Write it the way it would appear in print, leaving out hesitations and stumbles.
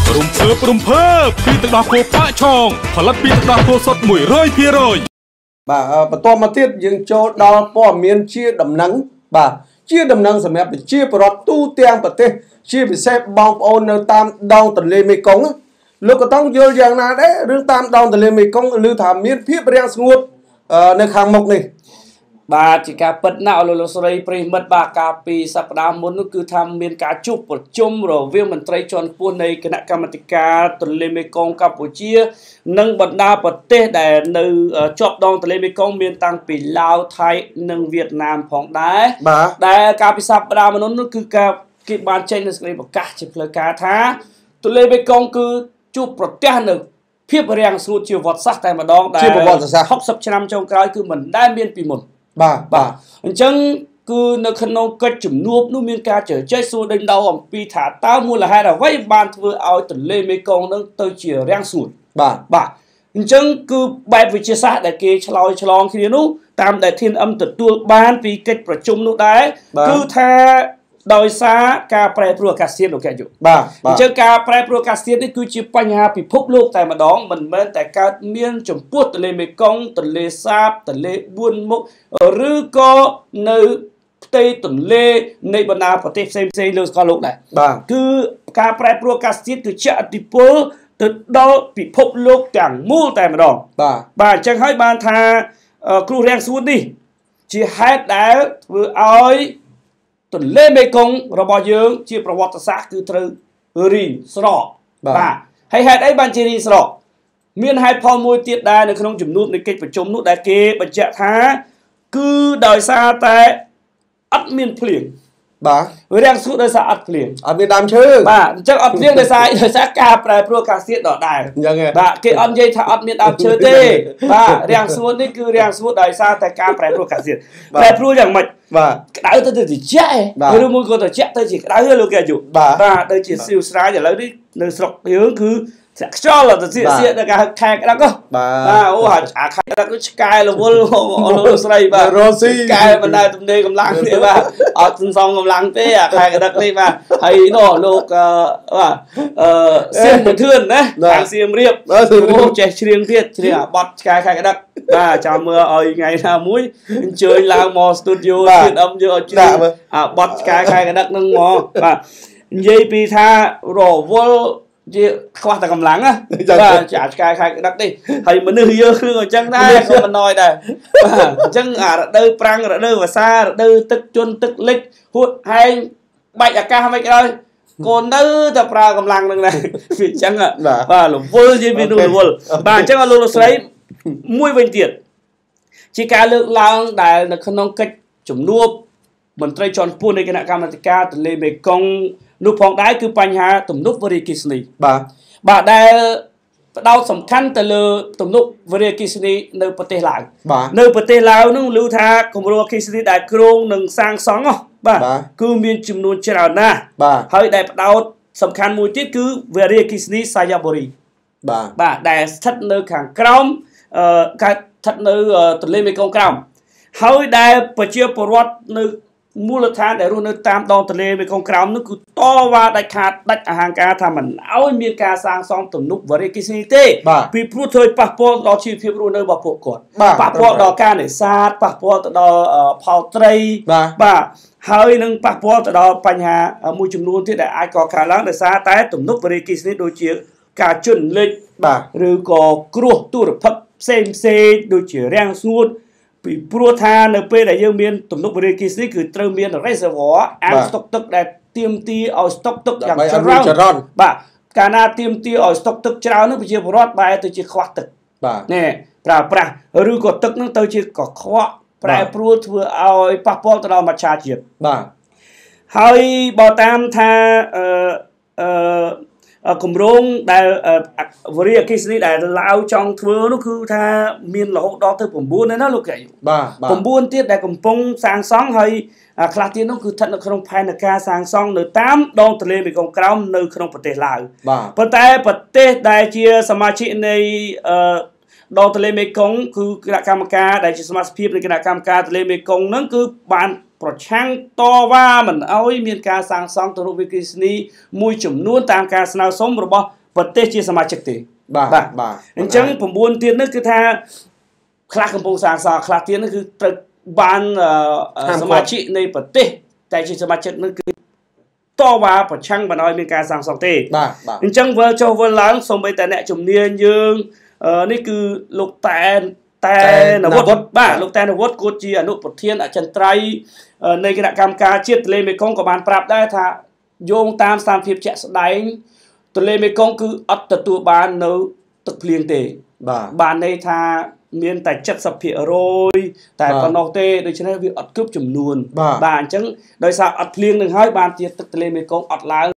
รุมเพิ่มពីទឹកដោះគោប៉ាក់ឆងផលិតពីទឹកដោះគោសុទ្ធ 100% បាទបន្តមកទៀតយើងចូលដល់ព័ត៌មានជាដំណឹងបាទជាដំណឹងសម្រាប់ប្រជាពលរដ្ឋទូទាំងប្រទេសជាពិសេសបងប្អូននៅតាមដងទន្លេមេគង្គលោកក៏ต้องយល់យ៉ាងណាដែររឿងតាមដងទន្លេមេគង្គឮថាមានភាពរាំងស្ងួតនៅខាងមុខនេះបាទជាការពិតណាស់អលោកស្រីប្រិមិត្តបាទកាលពីសប្តាហ៍មុននោះគឺថាមានការជួបប្រជុំរវាងមន្ត្រីជាន់ខ្ពស់នៃគណៈកម្មាធិការទន្លេមេគង្គកម្ពុជានិងបណ្ដាប្រទេសដែលនៅជាប់ដងទន្លេមេគង្គមានតាំងពីឡាវថៃនិងវៀតណាមផងដែរដែលកាលពីសប្តាហ៍មុននោះគឺគេបានចេញនូវសេចក្តីប្រកាសជាផ្លូវការថាទន្លេមេគង្គគឺជួបប្រទះនៅភាពរាំងស្ងួតជាវត្តសាស្ត្រតែម្ដងដែល60ឆ្នាំចុងក្រោយគឺមិនដែលមានពីមុនបាទអញ្ចឹងគឺនៅក្នុងកិច្ចជំនួបនោះមានការជជែកសួរដេញដោលអំពីថាតើមូលហេតុអ្វីបានធ្វើឲ្យទន្លេមេគង្គនឹងទៅជារាំងស្ងួតបាទអញ្ចឹងគឺបែបវិទ្យាសាស្ត្រដែលគេឆ្លងគ្នានោះតាមដែលធានអឹមទទួលបានពីកិច្ចប្រជុំនោះដែរគឺថាដោយសារការប្រែប្រួលអាកាសធាតុលោកកែយុបាទអញ្ចឹងការប្រែប្រួលអាកាសធាតុនេះគឺជាបញ្ហាពិភពលោកតែម្ដងមិនមែនតែកើតមានចំពោះទន្លេមេគង្គទន្លេសាបទន្លេ4មុខឬក៏នៅផ្ទៃទន្លេនៃបណ្ដាប្រទេសផ្សេងៗលើសកលលោកដែរបាទគឺការប្រែប្រួលអាកាសធាតុគឺជះឥទ្ធិពលទៅដល់ពិភពលោកទាំងមូលតែម្ដងបាទអញ្ចឹងហើយបានថាគ្រោះរាំងស្ងួតនេះជាហេតុដែលធ្វើឲ្យទន្លេមេគង្គរបស់យើងជាប្រវត្តិសាស្ត្រគឺត្រូវរីងស្រកបាទហើយហេតុអីបានជារីងស្រកមានហេតុផលមួយទៀតដែរនៅក្នុងជំនួបនៃកិច្ចប្រជុំនោះដែលគេបញ្ជាក់ថាគឺដោយសារតែអត់មានភ្លៀងបាទរាំងស្ងួតដោយសារអត់ភ្លៀងអត់មានដើមឈើបាទអញ្ចឹងអត់ភ្លៀងដោយសារការប្រែប្រួលអាកាសធាតុដដែលអញ្ចឹងបាទគេអត់និយាយថាអត់មានដើមឈើទេបាទរាំងស្ងួតនេះគឺរាំងស្ងួតដោយសារតែការប្រែប្រួលអាកាសធាតុប្រែប្រួលយ៉ាងម៉េចបាទក្តៅទៅត្រជាក់ឬមួយក៏ត្រជាក់ទៅជាក្តៅលោកកែយុបាទដូចជាស៊ីវស្រាយឥឡូវនេះនៅស្រុកយើងគឺស្រាក់ខ្យល់ទៅសៀកដល់ការខែក្តៅបាទអូអាខែក្តៅគឺឆ្កែរវល់លោកស្រីបាទរស់ស៊ីកែមិនដែលទំនេរកម្លាំងទេបាទអត់សន្សំកម្លាំងទេអាខែក្តៅនេះបាទហើយនោះលោកបាទសៀមធឿនណាខាងសៀមរាបអូចេះច្រៀងទៀតច្រៀងអាបត់ឆ្កែខែក្តៅបាទចាំមើលឲ្យថ្ងៃណាមួយអញ្ជើញឡើងមកស្ទូឌីយោទៀតអមយើងឲ្យច្រៀងអាបត់ឆ្កែខែក្តៅនឹងមកបាទនិយាយពីថារវល់ជាខ្វះតែកម្លាំងណាបាទចាឆ្កែខែក្តឹកនេះហើយមនុស្សយើងគឺអញ្ចឹងដែរក៏មិនណយដែរបាទអញ្ចឹងអារដូវប្រាំងរដូវវស្សារដូវទឹកជន់ទឹកលិចហួតហែងបាច់អាកាសមិនក៏ដោយកូននៅតែប្រើកម្លាំងនឹងដែរវាអញ្ចឹងបាទរវល់ជាវារវល់បាទអញ្ចឹងលោកស្រីមួយវិញទៀតជាការលើកឡើងដែលនៅក្នុងកិច្ចជំនួបមន្ត្រីជាន់ខ្ពស់នៃគណៈកម្មាធិការទន្លេមេគង្គនោះផងដែរគឺបញ្ហាទំនប់វារីអគ្គិសនីបាទដែលផ្ដោតសំខាន់ទៅលើទំនប់វារីអគ្គិសនីនៅប្រទេសឡាវនៅប្រទេសឡាវនោះឮថាគម្រោងអគ្គិសនីដែលគ្រោងនឹងសាងសង់បាទគឺមានចំនួនច្រើនណាស់ហើយដែលផ្ដោតសំខាន់មួយទៀតគឺវារីអគ្គិសនីសាយាបុរីបាទដែលស្ថិតនៅខាងក្រោមកើតស្ថិតនៅទន្លេមេគង្គក្រោមហើយដែលប្រជាពលរដ្ឋនៅមូលដ្ឋានដែលរស់នៅតាមដងទន្លេមេគង្គក្រោមនោះគឺតវ៉ាដាច់ខាតដាច់អហង្ការថាមិនឲ្យមានការសាងសង់ទំនប់វារីអគ្គិសនីទេពីព្រោះធ្វើឲ្យប៉ះពាល់ដល់ជីវភាពរស់នៅរបស់ពួកគាត់ប៉ះពាល់ដល់ការនេសាទប៉ះពាល់ទៅដល់ផលត្រីបាទហើយនឹងប៉ះពាល់ទៅដល់បញ្ហាមួយចំនួនទៀតដែលអាចកកើតឡើងដោយសារតែទំនប់វារីអគ្គិសនីដូចជាការជន់លិចឬក៏គ្រោះទុរភិក្សផ្សេងដូចជារាំងស្ងួតពីព្រោះថានៅពេលដែលយើងមានទំនប់វារីអគ្គិសនីគឺត្រូវមាន reservoir អាងស្តុកទឹកដែលទាមទារឲ្យស្តុកទឹកយ៉ាងច្រើនបាទកាលណាទាមទារឲ្យស្តុកទឹកច្រើននោះប្រជាពលរដ្ឋបែរទៅជាខ្វះទឹកបាទនេះប្រើប្រាស់ឬក៏ទឹកនឹងទៅជាកខ្វក់ប្រែប្រួលធ្វើឲ្យប៉ះពាល់ទៅដល់មច្ឆជាតិបាទហើយបើតាមថាគម្រោងដែលវារីអគ្គិសនីដែលឡាវចង់ធ្វើនោះគឺថាមានរហូតដល់ទៅ9ណាលោកកែបាទ9ទៀតដែលកំពុងសាងសង់ហើយខ្លះទៀតនោះគឺស្ថិតនៅក្នុងផែនការសាងសង់នៅតាមដងទន្លេមេគង្គក្រោមនៅក្នុងប្រទេសឡាវប៉ុន្តែប្រទេសដែលជាសមាជិកនៃដងទន្លេមេគង្គគឺគណៈកម្មការដែលជាសមាជិកភាពនៃគណៈកម្មការទន្លេមេគង្គហ្នឹងគឺបានប្រឆាំងតវ៉ាមិនឲ្យមានការសាងសង់ទំនប់វារីអគ្គិសនីមួយចំនួនតាមការស្នើសុំរបស់ប្រទេសជាសមាជិកទេបាទអញ្ចឹង9ទៀតនោះគឺថាខ្លះកំពុងសាងសង់ខ្លះទៀតនោះគឺត្រូវបានសមាជិកនៃប្រទេសតែជាសមាជិកនោះគឺតវ៉ាប្រឆាំងមិនឲ្យមានការសាងសង់ទេអញ្ចឹងវិលចុះវិលឡើងសូម្បីតែអ្នកជំនាញយើងនេះគឺលោកតែនវុឌ្ឍបាទលោកតែនវុឌ្ឍគាត់ជាអនុប្រធានអចិន្ត្រៃយ៍នៃគណៈកម្មការជាតិទន្លេមេគង្គក៏បានប្រាប់ដែរថាយោងតាមស្ថានភាពជាក់ស្ដែងទន្លេមេគង្គគឺអត់ទទួលបាននៅទឹកភ្លៀងទេបានន័យថាមានតែ 70% តែប៉ុណ្ណោះទេដូច្នេះវាអត់គ្រប់ចំនួនបាទអញ្ចឹងដោយសារអត់ភ្លៀងនឹងហើយបានជាទឹកទន្លេមេគង្គអត់ឡើង